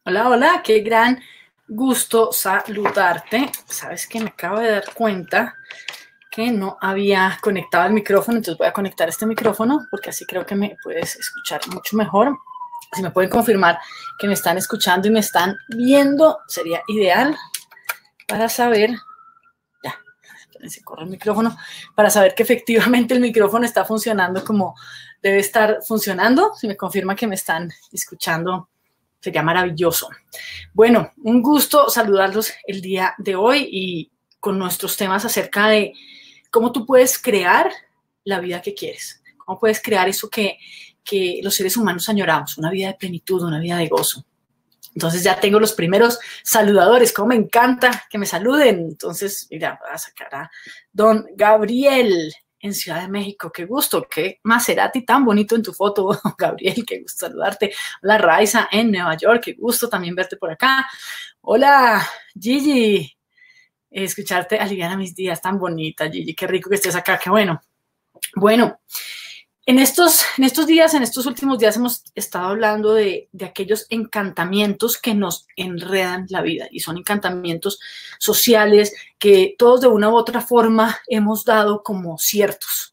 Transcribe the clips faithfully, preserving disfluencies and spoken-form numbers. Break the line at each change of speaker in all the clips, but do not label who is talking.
Hola, hola, qué gran gusto saludarte. Sabes que me acabo de dar cuenta que no había conectado el micrófono, entonces voy a conectar este micrófono porque así creo que me puedes escuchar mucho mejor. Si me pueden confirmar que me están escuchando y me están viendo, sería ideal para saber, ya, se corre el micrófono, para saber que efectivamente el micrófono está funcionando como debe estar funcionando. Si me confirma que me están escuchando, sería maravilloso. Bueno, un gusto saludarlos el día de hoy y con nuestros temas acerca de cómo tú puedes crear la vida que quieres, cómo puedes crear eso que, que los seres humanos añoramos, una vida de plenitud, una vida de gozo. Entonces ya tengo los primeros saludadores, como me encanta que me saluden. Entonces, mira, voy a sacar a don Gabriel en Ciudad de México. Qué gusto, qué Maserati tan bonito en tu foto, Gabriel, qué gusto saludarte. Hola, Raiza en Nueva York, qué gusto también verte por acá. Hola, Gigi, escucharte aliviana mis días, tan bonita, Gigi, qué rico que estés acá, qué bueno. Bueno, en estos, en estos días, en estos últimos días hemos estado hablando de, de aquellos encantamientos que nos enredan la vida y son encantamientos sociales que todos de una u otra forma hemos dado como ciertos.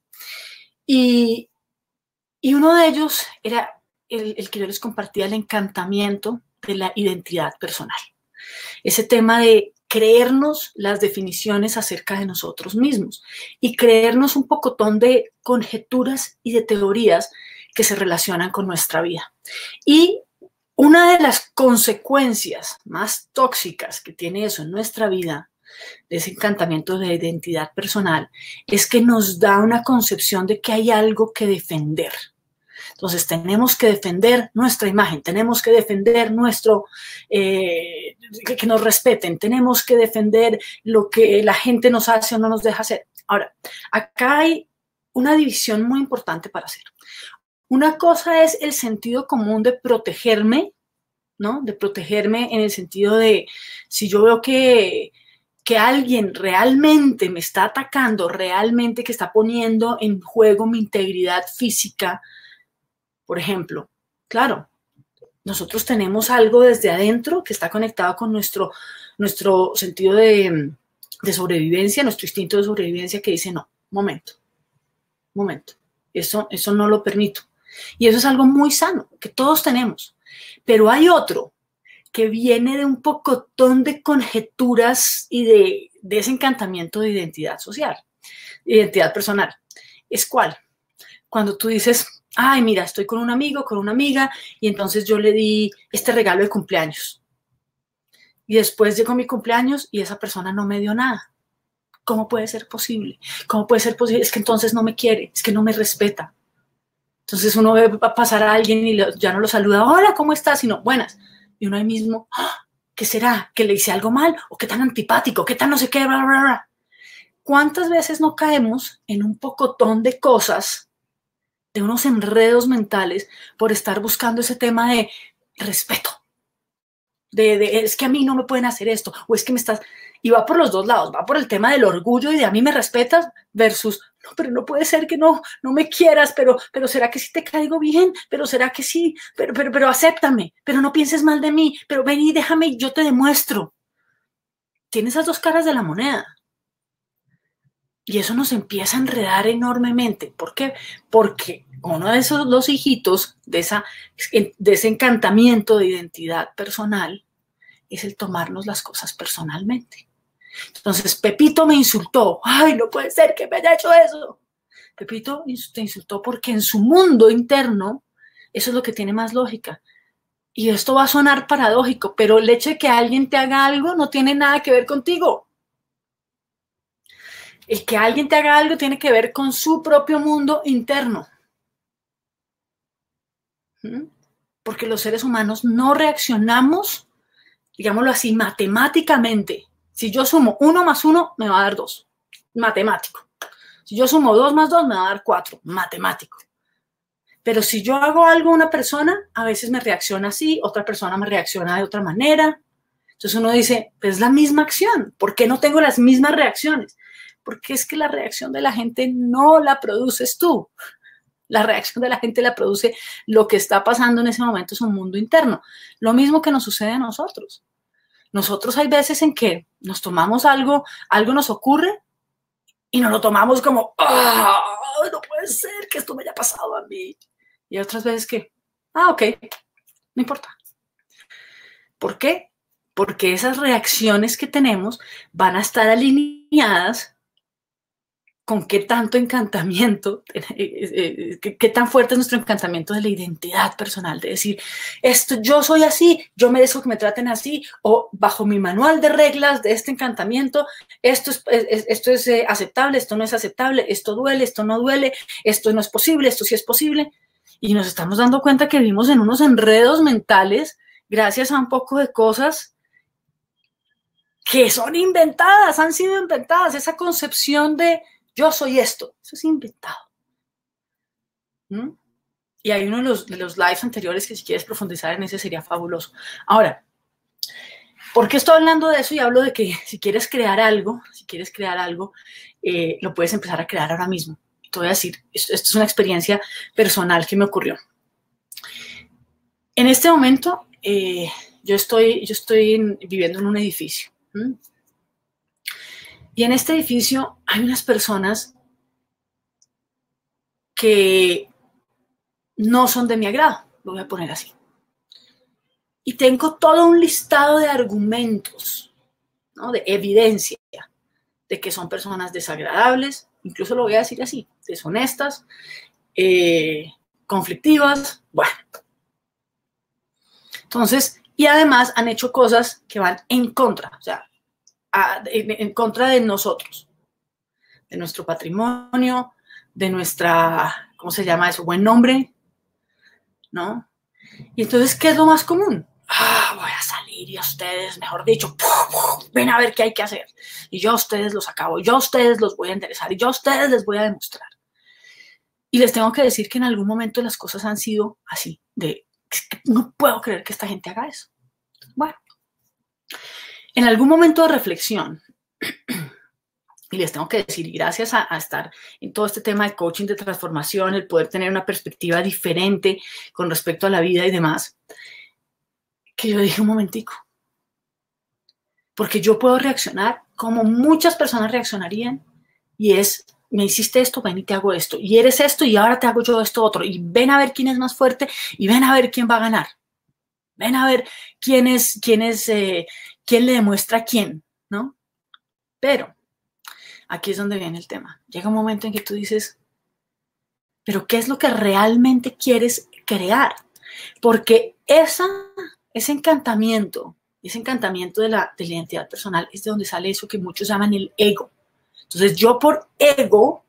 Y, y uno de ellos era el, el que yo les compartía, el encantamiento de la identidad personal. Ese tema de creernos las definiciones acerca de nosotros mismos y creernos un pocotón de conjeturas y de teorías que se relacionan con nuestra vida. Y una de las consecuencias más tóxicas que tiene eso en nuestra vida, de ese encantamiento de identidad personal, es que nos da una concepción de que hay algo que defender. Entonces tenemos que defender nuestra imagen, tenemos que defender nuestro, eh, que, que nos respeten, tenemos que defender lo que la gente nos hace o no nos deja hacer. Ahora, acá hay una división muy importante para hacer. Una cosa es el sentido común de protegerme, ¿no? De protegerme en el sentido de si yo veo que que alguien realmente me está atacando, realmente que está poniendo en juego mi integridad física. Por ejemplo, claro, nosotros tenemos algo desde adentro que está conectado con nuestro, nuestro sentido de, de sobrevivencia, nuestro instinto de sobrevivencia que dice, no, momento, momento, eso, eso no lo permito. Y eso es algo muy sano, que todos tenemos. Pero hay otro que viene de un pocotón de conjeturas y de, de ese encantamiento de identidad social, identidad personal. ¿Es cuál? Cuando tú dices, ay, mira, estoy con un amigo, con una amiga, y entonces yo le di este regalo de cumpleaños. Y después llegó mi cumpleaños y esa persona no me dio nada. ¿Cómo puede ser posible? ¿Cómo puede ser posible? Es que entonces no me quiere, es que no me respeta. Entonces uno ve pasar a alguien y ya no lo saluda, hola, ¿cómo estás? Sino, buenas. Y uno ahí mismo, ¿qué será? ¿Que le hice algo mal? ¿O qué tan antipático? ¿Qué tan no sé qué? Bla, bla, bla. ¿Cuántas veces no caemos en un pocotón de cosas, de unos enredos mentales por estar buscando ese tema de respeto? De, de, es que a mí no me pueden hacer esto, o es que me estás... Y va por los dos lados, va por el tema del orgullo y de a mí me respetas versus, no, pero no puede ser que no, no me quieras, pero, pero ¿será que sí te caigo bien? Pero ¿será que sí? Pero, pero, pero acéptame, pero no pienses mal de mí, pero ven y déjame y yo te demuestro. Tiene esas dos caras de la moneda. Y eso nos empieza a enredar enormemente. ¿Por qué? Porque uno de esos dos hijitos de, esa, de ese encantamiento de identidad personal es el tomarnos las cosas personalmente. Entonces, Pepito me insultó. Ay, no puede ser que me haya hecho eso. Pepito te insultó porque en su mundo interno eso es lo que tiene más lógica. Y esto va a sonar paradójico, pero el hecho de que alguien te haga algo no tiene nada que ver contigo. El que alguien te haga algo tiene que ver con su propio mundo interno. ¿Mm? Porque los seres humanos no reaccionamos, digámoslo así, matemáticamente. Si yo sumo uno más uno, me va a dar dos. Matemático. Si yo sumo dos más dos, me va a dar cuatro. Matemático. Pero si yo hago algo a una persona, a veces me reacciona así, otra persona me reacciona de otra manera. Entonces uno dice, es la misma acción. ¿Por qué no tengo las mismas reacciones? Porque es que la reacción de la gente no la produces tú. La reacción de la gente la produce lo que está pasando en ese momento, es un mundo interno. Lo mismo que nos sucede a nosotros. Nosotros hay veces en que nos tomamos algo, algo nos ocurre y nos lo tomamos como, ¡ah! Oh, no puede ser que esto me haya pasado a mí. Y otras veces que, ah, ok, no importa. ¿Por qué? Porque esas reacciones que tenemos van a estar alineadas con qué tanto encantamiento, qué, qué tan fuerte es nuestro encantamiento de la identidad personal, de decir, esto, yo soy así, yo merezco que me traten así, o bajo mi manual de reglas de este encantamiento, esto es, esto es aceptable, esto no es aceptable, esto duele, esto no duele, esto no es posible, esto sí es posible. Y nos estamos dando cuenta que vivimos en unos enredos mentales gracias a un poco de cosas que son inventadas, han sido inventadas, esa concepción de yo soy esto, eso es inventado. ¿Mm? Y hay uno de los, de los lives anteriores que si quieres profundizar en ese sería fabuloso. Ahora, ¿por qué estoy hablando de eso? Y hablo de que si quieres crear algo, si quieres crear algo, eh, lo puedes empezar a crear ahora mismo. Te voy a decir, esto, esto es una experiencia personal que me ocurrió. En este momento, eh, yo estoy, yo estoy en, viviendo en un edificio. ¿Mm? Y en este edificio hay unas personas que no son de mi agrado, lo voy a poner así. Y tengo todo un listado de argumentos, ¿no? De evidencia de que son personas desagradables, incluso lo voy a decir así, deshonestas, eh, conflictivas, bueno. Entonces, y además han hecho cosas que van en contra, o sea, a, en, en contra de nosotros, de nuestro patrimonio, de nuestra, ¿cómo se llama eso? Buen nombre, ¿no? Y entonces, ¿qué es lo más común? Ah, voy a salir y a ustedes, mejor dicho, ven a ver qué hay que hacer. Y yo a ustedes los acabo, yo a ustedes los voy a interesar, y yo a ustedes les voy a demostrar. Y les tengo que decir que en algún momento las cosas han sido así, de, no puedo creer que esta gente haga eso. Bueno, en algún momento de reflexión, y les tengo que decir, gracias a, a estar en todo este tema de coaching, de transformación, el poder tener una perspectiva diferente con respecto a la vida y demás, que yo dije un momentico, porque yo puedo reaccionar como muchas personas reaccionarían, y es, me hiciste esto, ven y te hago esto, y eres esto, y ahora te hago yo esto otro, y ven a ver quién es más fuerte, y ven a ver quién va a ganar, ven a ver quién es, quién es, eh, quién le demuestra a quién, ¿no? Pero aquí es donde viene el tema. Llega un momento en que tú dices, pero ¿qué es lo que realmente quieres crear? Porque esa, ese encantamiento, ese encantamiento de la, de la identidad personal es de donde sale eso que muchos llaman el ego. Entonces yo por ego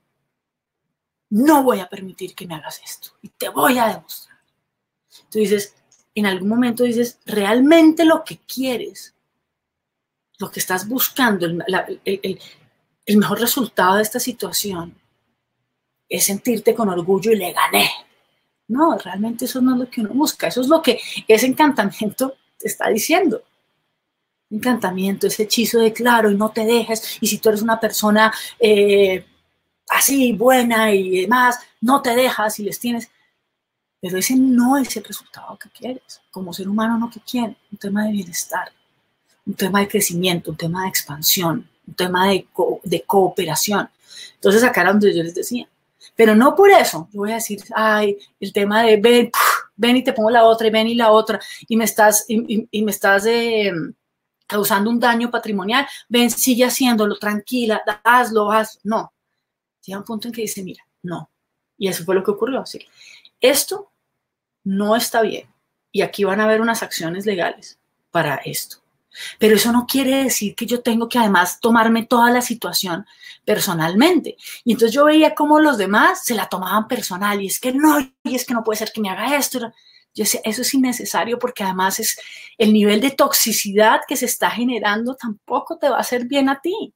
no voy a permitir que me hagas esto y te voy a demostrar. Tú dices, en algún momento dices, realmente lo que quieres, lo que estás buscando, el, la, el, el, el mejor resultado de esta situación es sentirte con orgullo y le gané. No, realmente eso no es lo que uno busca, eso es lo que ese encantamiento te está diciendo. Encantamiento, ese hechizo de claro y no te dejes, y si tú eres una persona eh, así, buena y demás, no te dejas y les tienes, pero ese no es el resultado que quieres, como ser humano no que quieres, un tema de bienestar, un tema de crecimiento, un tema de expansión, un tema de, co de cooperación. Entonces acá era donde yo les decía, pero no por eso, yo voy a decir, ay, el tema de ven, ven y te pongo la otra, y ven y la otra, y me estás, y, y, y me estás eh, causando un daño patrimonial, ven, sigue haciéndolo, tranquila, hazlo, hazlo. No. Llega un punto en que dice, mira, no. Y eso fue lo que ocurrió. Así, esto no está bien. Y aquí van a haber unas acciones legales para esto. Pero eso no quiere decir que yo tengo que además tomarme toda la situación personalmente. Y entonces yo veía cómo los demás se la tomaban personal. Y es que no, y es que no puede ser que me haga esto. Yo decía, eso es innecesario porque además es el nivel de toxicidad que se está generando tampoco te va a hacer bien a ti.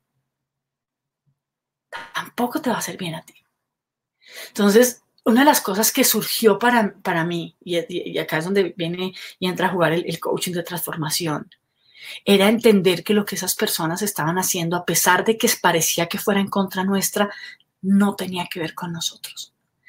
Tampoco te va a hacer bien a ti. Entonces, una de las cosas que surgió para, para mí, y, y acá es donde viene y entra a jugar el, el coaching de transformación, era entender que lo que esas personas estaban haciendo, a pesar de que parecía que fuera en contra nuestra, no tenía que ver con nosotros.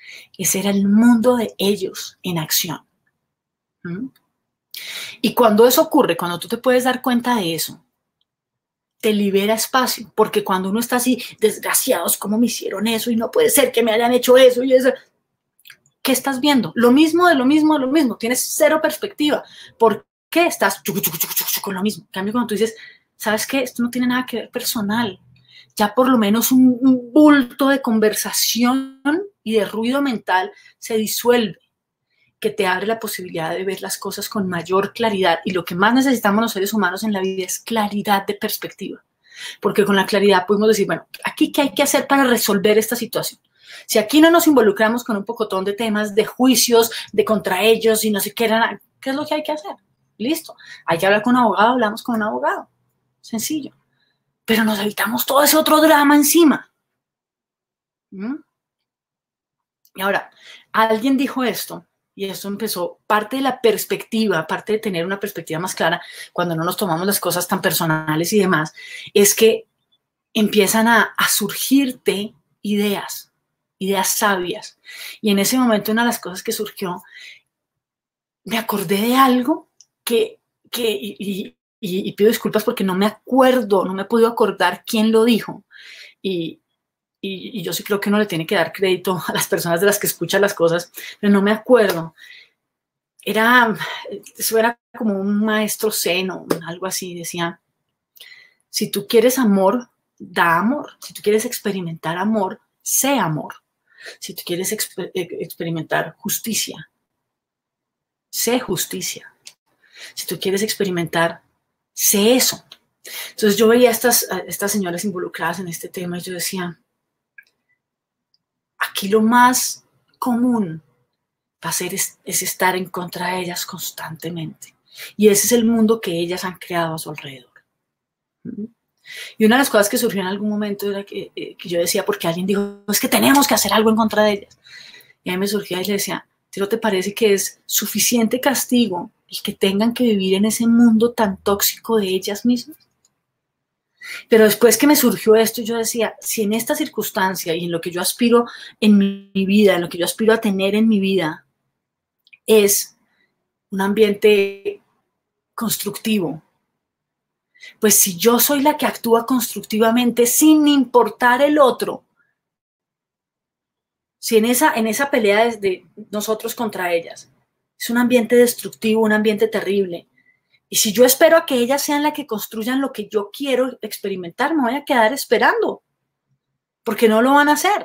Ese era el mundo de ellos en acción. ¿Mm? Y cuando eso ocurre, cuando tú te puedes dar cuenta de eso, te libera espacio, porque cuando uno está así, desgraciados, ¿cómo me hicieron eso? Y no puede ser que me hayan hecho eso y eso. ¿Qué estás viendo? Lo mismo de lo mismo de lo mismo. Tienes cero perspectiva. ¿Por qué estás chucu, chucu, chucu, chucu, con lo mismo? En cambio, cuando tú dices, ¿sabes qué? Esto no tiene nada que ver personal. Ya por lo menos un, un bulto de conversación y de ruido mental se disuelve, que te abre la posibilidad de ver las cosas con mayor claridad. Y lo que más necesitamos los seres humanos en la vida es claridad de perspectiva. Porque con la claridad podemos decir, bueno, ¿aquí qué hay que hacer para resolver esta situación? Si aquí no nos involucramos con un pocotón de temas, de juicios, de contra ellos y no sé qué, eran, ¿qué es lo que hay que hacer? Listo. Hay que hablar con un abogado, hablamos con un abogado. Sencillo. Pero nos evitamos todo ese otro drama encima. ¿Mm? Y ahora, alguien dijo esto, y esto empezó, parte de la perspectiva, parte de tener una perspectiva más clara, cuando no nos tomamos las cosas tan personales y demás, es que empiezan a, a surgirte ideas, ideas sabias. Y en ese momento una de las cosas que surgió, me acordé de algo que, que y, y, y pido disculpas porque no me acuerdo, no me he podido acordar quién lo dijo. Y, y, y yo sí creo que uno le tiene que dar crédito a las personas de las que escuchan las cosas, pero no me acuerdo. Era, eso era como un maestro zen o algo así, decía, si tú quieres amor, da amor. Si tú quieres experimentar amor, sé amor. Si tú quieres exper experimentar justicia, sé justicia. Si tú quieres experimentar, sé eso. Entonces yo veía a estas, a estas señoras involucradas en este tema y yo decía, aquí lo más común va a ser es, es estar en contra de ellas constantemente. Y ese es el mundo que ellas han creado a su alrededor. Y una de las cosas que surgió en algún momento era que, eh, que yo decía, porque alguien dijo, es que tenemos que hacer algo en contra de ellas. Y a mí me surgía y le decía, ¿no te parece que es suficiente castigo el que tengan que vivir en ese mundo tan tóxico de ellas mismas? Pero después que me surgió esto, yo decía, si en esta circunstancia y en lo que yo aspiro en mi vida, en lo que yo aspiro a tener en mi vida, es un ambiente constructivo, pues si yo soy la que actúa constructivamente sin importar el otro, si en esa, en esa pelea de, de nosotros contra ellas, es un ambiente destructivo, un ambiente terrible, y si yo espero a que ellas sean las que construyan lo que yo quiero experimentar, me voy a quedar esperando, porque no lo van a hacer.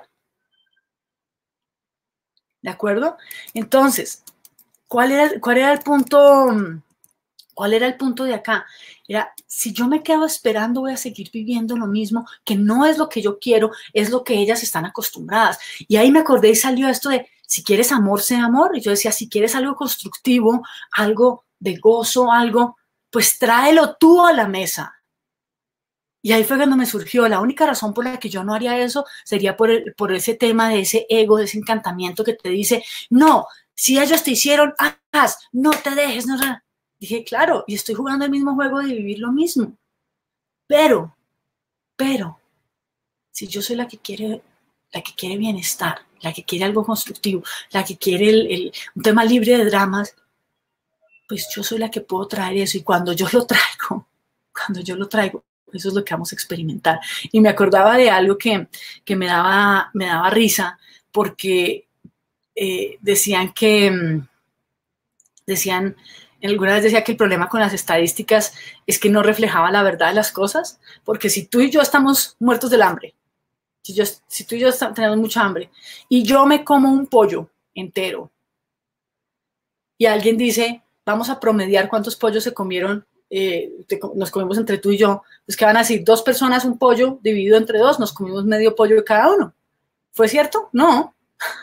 ¿De acuerdo? Entonces, ¿cuál era, cuál era el punto? ¿Cuál era el punto de acá? Era, si yo me quedo esperando, voy a seguir viviendo lo mismo, que no es lo que yo quiero, es lo que ellas están acostumbradas. Y ahí me acordé y salió esto de, si quieres amor, sé amor. Y yo decía, si quieres algo constructivo, algo de gozo, algo, pues tráelo tú a la mesa. Y ahí fue cuando me surgió, la única razón por la que yo no haría eso sería por, el, por ese tema de ese ego, de ese encantamiento que te dice, no, si ellos te hicieron, haz, no te dejes, no. Dije, claro, y estoy jugando el mismo juego de vivir lo mismo. Pero, pero, si yo soy la que quiere, la que quiere bienestar, la que quiere algo constructivo, la que quiere el, el, un tema libre de dramas, pues yo soy la que puedo traer eso. Y cuando yo lo traigo, cuando yo lo traigo, eso es lo que vamos a experimentar. Y me acordaba de algo que, que me, daba, me daba risa, porque eh, decían que, decían, alguna vez decía que el problema con las estadísticas es que no reflejaba la verdad de las cosas, porque si tú y yo estamos muertos del hambre, si, yo, si tú y yo tenemos mucha hambre, y yo me como un pollo entero, y alguien dice, vamos a promediar cuántos pollos se comieron, eh, te, nos comemos entre tú y yo, pues que van a decir, dos personas un pollo dividido entre dos, nos comimos medio pollo de cada uno. ¿Fue cierto? No.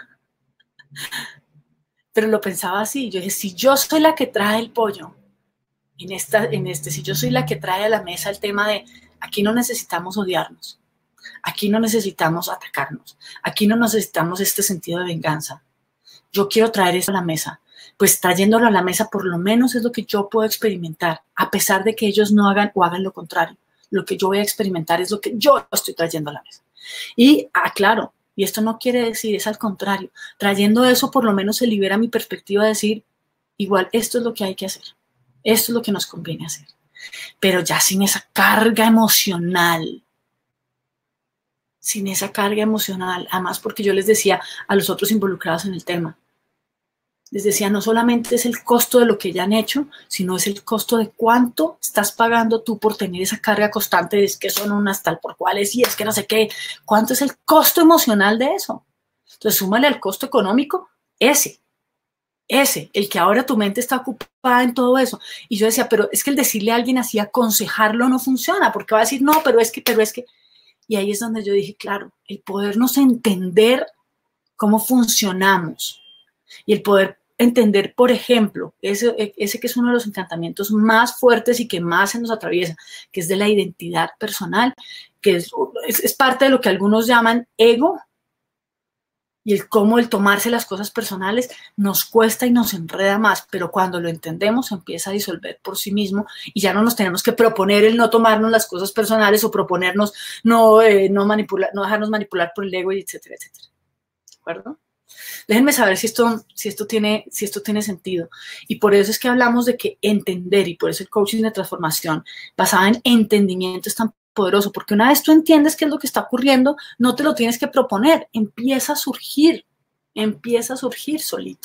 Pero lo pensaba así, yo dije, si yo soy la que trae el pollo, en, esta, en este, si yo soy la que trae a la mesa el tema de, aquí no necesitamos odiarnos, aquí no necesitamos atacarnos, aquí no necesitamos este sentido de venganza, yo quiero traer eso a la mesa, pues trayéndolo a la mesa por lo menos es lo que yo puedo experimentar, a pesar de que ellos no hagan o hagan lo contrario, lo que yo voy a experimentar es lo que yo estoy trayendo a la mesa. Y, ah, claro, Y esto no quiere decir, es al contrario. Trayendo eso, por lo menos se libera mi perspectiva de decir, igual, esto es lo que hay que hacer. Esto es lo que nos conviene hacer. Pero ya sin esa carga emocional. Sin esa carga emocional. Además, porque yo les decía a los otros involucrados en el tema, les decía, no solamente es el costo de lo que ya han hecho, sino es el costo de cuánto estás pagando tú por tener esa carga constante de es que son unas tal por cuales y es que no sé qué. ¿Cuánto es el costo emocional de eso? Entonces, súmale al costo económico ese, ese, el que ahora tu mente está ocupada en todo eso. Y yo decía, pero es que el decirle a alguien así, aconsejarlo no funciona, porque va a decir, no, pero es que, pero es que. Y ahí es donde yo dije, claro, el podernos entender cómo funcionamos y el poder entender, por ejemplo, ese, ese que es uno de los encantamientos más fuertes y que más se nos atraviesa, que es de la identidad personal, que es, es, es parte de lo que algunos llaman ego, y el cómo el tomarse las cosas personales nos cuesta y nos enreda más, pero cuando lo entendemos empieza a disolver por sí mismo y ya no nos tenemos que proponer el no tomarnos las cosas personales o proponernos no, eh, no, manipular, no dejarnos manipular por el ego, etcétera, etcétera. ¿De acuerdo? Déjenme saber si esto, si, esto tiene, si esto tiene sentido. Y por eso es que hablamos de que entender, y por eso el coaching de transformación basado en entendimiento es tan poderoso, porque una vez tú entiendes qué es lo que está ocurriendo, no te lo tienes que proponer, empieza a surgir, empieza a surgir solito.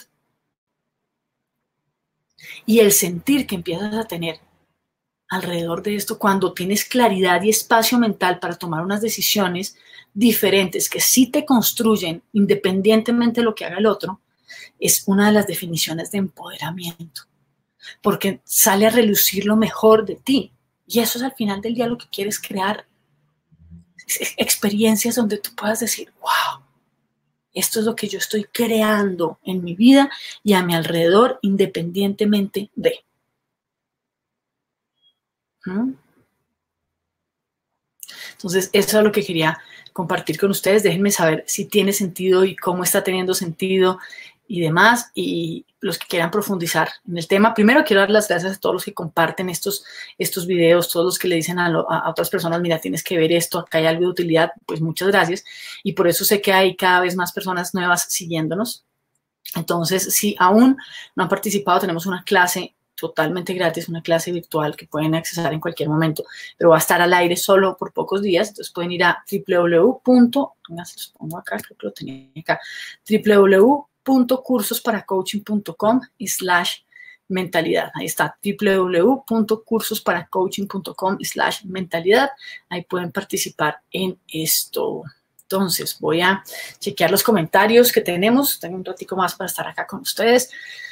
Y el sentir que empiezas a tener alrededor de esto, cuando tienes claridad y espacio mental para tomar unas decisiones diferentes que sí te construyen independientemente de lo que haga el otro, es una de las definiciones de empoderamiento, porque sale a relucir lo mejor de ti. Y eso es al final del día lo que quieres crear. Experiencias donde tú puedas decir, wow, esto es lo que yo estoy creando en mi vida y a mi alrededor independientemente de. ¿Mm? Entonces, eso es lo que quería compartir con ustedes. Déjenme saber si tiene sentido y cómo está teniendo sentido y demás. Y los que quieran profundizar en el tema, primero quiero dar las gracias a todos los que comparten estos, estos videos, todos los que le dicen a, lo, a otras personas, mira, tienes que ver esto, acá hay algo de utilidad, pues muchas gracias. Y por eso sé que hay cada vez más personas nuevas siguiéndonos. Entonces, si aún no han participado, tenemos una clase totalmente gratis, una clase virtual que pueden accesar en cualquier momento, pero va a estar al aire solo por pocos días. Entonces pueden ir a www. Se los pongo acá, creo que lo tenía acá, www punto cursos para coaching punto com slash mentalidad. Ahí está, www punto cursos para coaching punto com slash mentalidad. Ahí pueden participar en esto. Entonces, voy a chequear los comentarios que tenemos. Tengo un ratico más para estar acá con ustedes.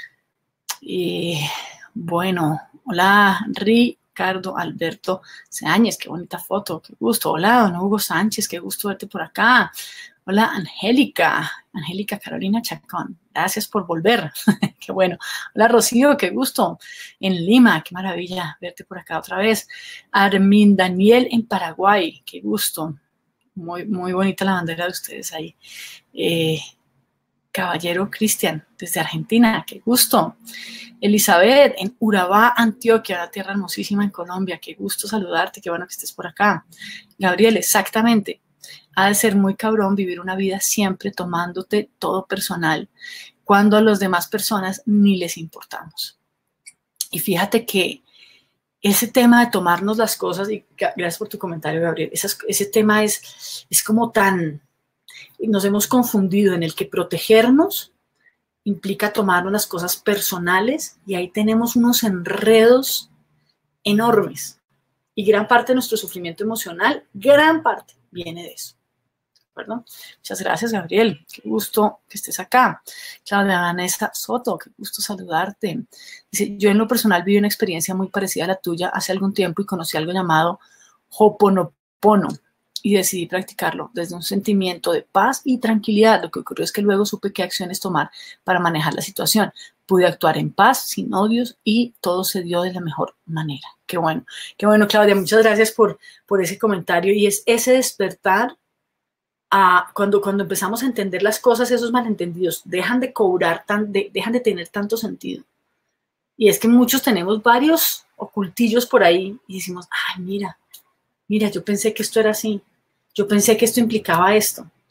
Y bueno, hola, Ricardo Alberto Seáñez, qué bonita foto, qué gusto. Hola, don Hugo Sánchez, qué gusto verte por acá. Hola, Angélica, Angélica Carolina Chacón, gracias por volver, qué bueno. Hola, Rocío, qué gusto, en Lima, qué maravilla verte por acá otra vez. Armin Daniel en Paraguay, qué gusto, muy, muy bonita la bandera de ustedes ahí. Eh, Caballero Cristian, desde Argentina, qué gusto. Elizabeth, en Urabá, Antioquia, una tierra hermosísima en Colombia, qué gusto saludarte, qué bueno que estés por acá. Gabriel, exactamente. Ha de ser muy cabrón vivir una vida siempre tomándote todo personal, cuando a las demás personas ni les importamos. Y fíjate que ese tema de tomarnos las cosas, y gracias por tu comentario, Gabriel, ese, ese tema es, es como tan, nos hemos confundido en el que protegernos implica tomarnos las cosas personales y ahí tenemos unos enredos enormes. Y gran parte de nuestro sufrimiento emocional, gran parte, viene de eso. ¿De acuerdo? Muchas gracias, Gabriel. Qué gusto que estés acá. Claudia Vanessa Soto, qué gusto saludarte. Dice, yo en lo personal viví una experiencia muy parecida a la tuya hace algún tiempo y conocí algo llamado Ho'oponopono y decidí practicarlo desde un sentimiento de paz y tranquilidad. Lo que ocurrió es que luego supe qué acciones tomar para manejar la situación. Pude actuar en paz, sin odios y todo se dio de la mejor manera. Qué bueno, qué bueno, Claudia. Muchas gracias por, por ese comentario. Y es ese despertar a cuando, cuando empezamos a entender las cosas, esos malentendidos dejan de cobrar, tan, de, dejan de tener tanto sentido. Y es que muchos tenemos varios ocultillos por ahí y decimos, ay, mira, mira, yo pensé que esto era así. Yo pensé que esto implicaba esto.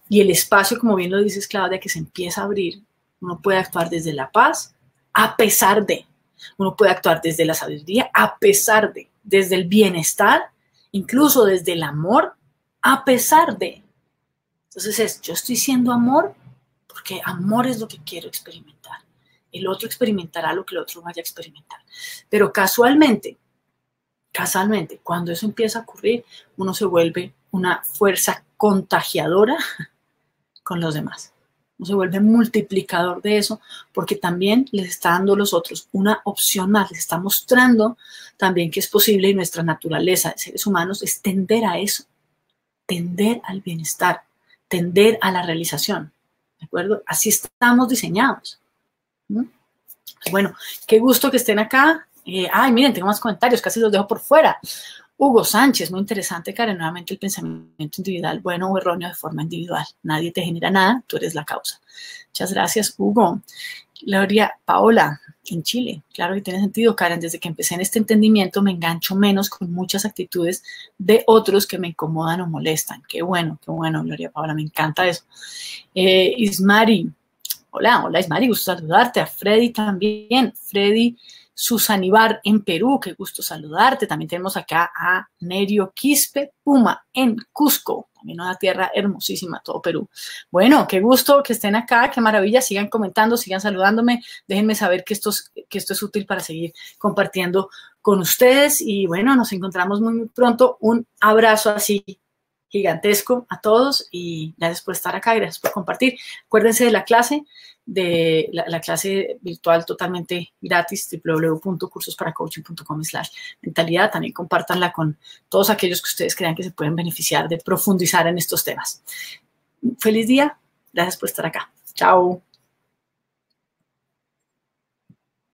y el espacio, como bien lo dices, Claudia, que se empieza a abrir, uno puede actuar desde la paz, a pesar de, uno puede actuar desde la sabiduría, a pesar de, desde el bienestar, incluso desde el amor, a pesar de. Entonces es, yo estoy siendo amor porque amor es lo que quiero experimentar. El otro experimentará lo que el otro vaya a experimentar. Pero casualmente, casualmente, cuando eso empieza a ocurrir, uno se vuelve una fuerza contagiadora con los demás. Uno se vuelve multiplicador de eso porque también les está dando a los otros una opción más, les está mostrando también que es posible y nuestra naturaleza de seres humanos es tender a eso, tender al bienestar, tender a la realización, ¿de acuerdo? Así estamos diseñados. ¿Mm? Bueno, qué gusto que estén acá. Eh, ay, miren, tengo más comentarios, casi los dejo por fuera. Hugo Sánchez, muy interesante, Karen, nuevamente el pensamiento individual, bueno o erróneo de forma individual. Nadie te genera nada, tú eres la causa. Muchas gracias, Hugo. Gloria Paola, en Chile. Claro que tiene sentido, Karen. Desde que empecé en este entendimiento me engancho menos con muchas actitudes de otros que me incomodan o molestan. Qué bueno, qué bueno, Gloria Paola, me encanta eso. Eh, Ismari, hola, hola Ismari, gusto saludarte. A Freddy también. Freddy Susanibar en Perú, qué gusto saludarte. También tenemos acá a Nerio Quispe Puma en Cusco, también una tierra hermosísima, todo Perú. Bueno, qué gusto que estén acá, qué maravilla, sigan comentando, sigan saludándome, déjenme saber que esto es, que esto es útil para seguir compartiendo con ustedes y bueno, nos encontramos muy, muy pronto. Un abrazo así gigantesco a todos y gracias por estar acá, gracias por compartir. Acuérdense de la clase, de la, la clase virtual totalmente gratis, doble u doble u doble u punto cursos para coaching punto com slash mentalidad. También compártanla con todos aquellos que ustedes crean que se pueden beneficiar de profundizar en estos temas. Feliz día, gracias por estar acá. Chao.